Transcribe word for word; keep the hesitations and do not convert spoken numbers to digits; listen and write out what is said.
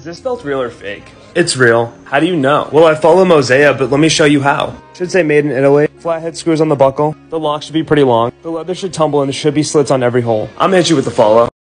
this belt real or fake? It's real. How do you know? Well, I follow Mosaic, but let me show you how. Should say made in Italy. Flathead screws on the buckle. The lock should be pretty long. The leather should tumble and there should be slits on every hole. I'm gonna hit you with the follow.